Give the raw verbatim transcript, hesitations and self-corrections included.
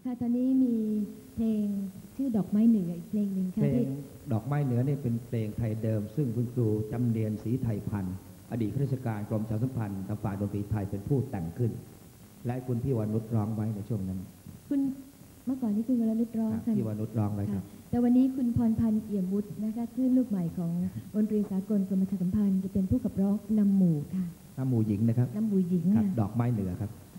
ค่ะตอนนี้มีเพลงชื่อดอกไม้เหนืออีกเพลงหนึ่งค่ะเพลงดอกไม้เหนือนี่เป็นเพลงไทยเดิมซึ่งคุณครูจำเนียนศรีไทยพันธ์อดีตข้าราชการกรมประชาสัมพันธ์ทางฝ่ายดนตรีไทยเป็นผู้แต่งขึ้นและคุณพี่วานุชร้องไว้ในช่วงนั้นคุณเมื่อก่อนนี้คุณวรนุชร้องค่ะพี่วานุชร้องไว้ครับแต่วันนี้คุณพรพันธ์เอี่ยมวุฒินะคะคลื่นลูกใหม่ของดนตรีสากลกรมประชาสัมพันธ์จะเป็นผู้ขับร้องนำหมู่ค่ะนำหมู่หญิงนะครับนำหมู่หญิงครับดอกไม้เหนือครับ